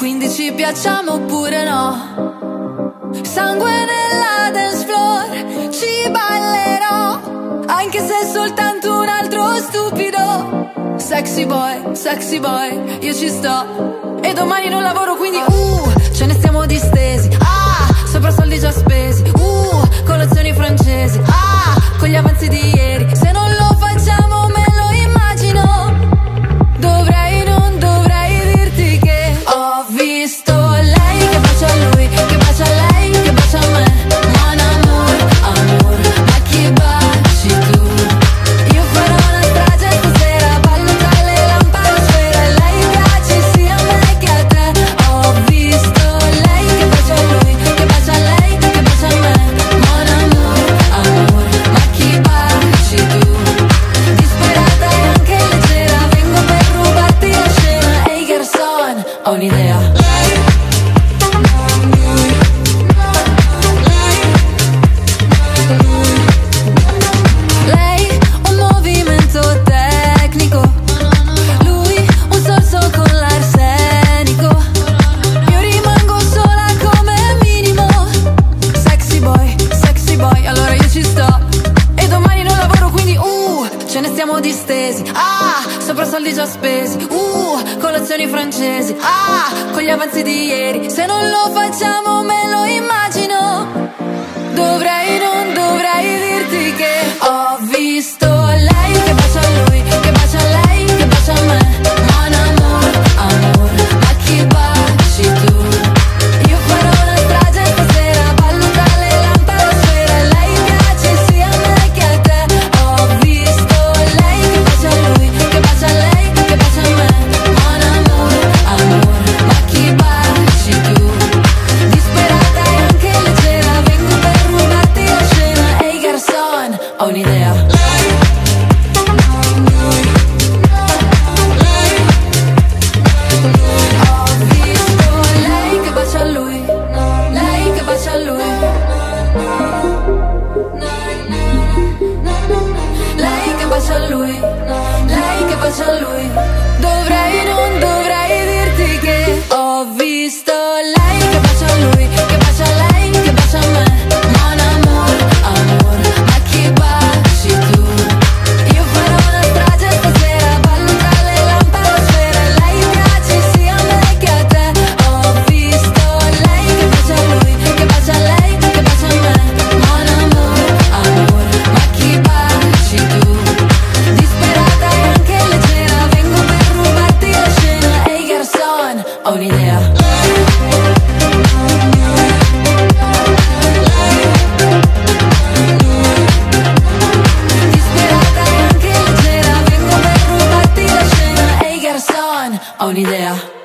quindi ci piacciamo oppure no? Sangue nella dance floor, ci ballerò, anche se è soltanto un altro stupido. Sexy boy, io ci sto. E domani non lavoro, quindi ce ne stiamo distesi. Sopra soldi già spesi. Colazioni francesi. Con gli avanzi di ieri. Se non lo facciamo me lo immagino. Non dovrei dirti che ho visto lei che bacia a lui, che bacia a lei, che bacia a me. Mon amour, amour, ma chi baci tu? Io farò una strage stasera, ballo tra le lampade e lei piace sia a me che a te. Ho visto lei che bacia a lui, che bacia a lei, che bacia a me. Mon amour, amour, ma chi baci tu? Disperata e anche leggera, vengo per rubarti la scena. Ehi garçon, ho un'idea. Lei un movimento tecnico, lui un sorso con l'arsenico. Io rimango sola come minimo. Sexy boy, allora io ci sto. E domani non lavoro, quindi ce ne stiamo distesi. Sopra soldi già spesi. Colazioni francesi. Con gli avanzi di ieri. Se non lo facciamo me lo immagino. Non dovrei dirti che ho visto lei che bacia a lui, che bacia a lei, che bacia a me. Mon amour, amour, ma chi baci tu? Io farò una strage stasera, ballo tra le lampade e lei piace sia a me che a te. Ho visto lei che bacia a lui, che bacia a lei, che bacia a me. Mon amour, amour, ma chi baci tu? Disperata e anche leggera, vengo per rubarti la scena. Ehi garçon, ho un'idea. Ho visto lei che bacia a lui, lei che bacia a lui, lei che bacia a lui, lei che bacia a lui. Non dovrei dirti che ho visto lei che bacia a lui, che bacia a lei, che bacia a me. Mon amour, amour, ma chi baci tu? Io farò una strage stasera, ballo tra le lampade e lei piace sia a me che a te. Ho visto lei che bacia a lui, che bacia a lei, che bacia a me. Mon amour, amour, ma chi baci tu? Disperata e anche leggera, vengo per rubarti la scena. Ehi garçon, ho un'idea. Disperata e anche leggera, vengo per rubarti la scena. Ehi garçon, ho un'idea.